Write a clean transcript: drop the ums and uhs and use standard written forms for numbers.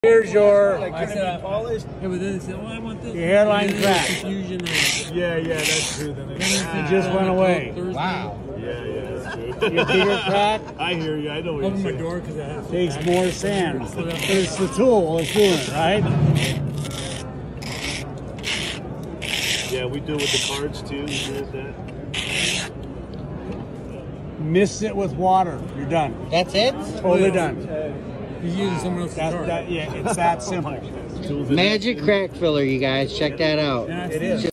Here's your polished. Yeah, but then they said, "Well, I want this." your hairline crack. Confusion. Yeah, that's true. Then It just went away. wow. Yeah, that's true. Your bigger crack I hear you. I know what Open you're my saying. door because I have. takes more sand. But it's the tool that's doing it, right? Yeah, we do it with the cards too. We do with that. Mix it with water. You're done. That's it? Totally done. He's using someone else's card. Yeah, it's that simple. Magic crack filler, you guys. Check that out. It is.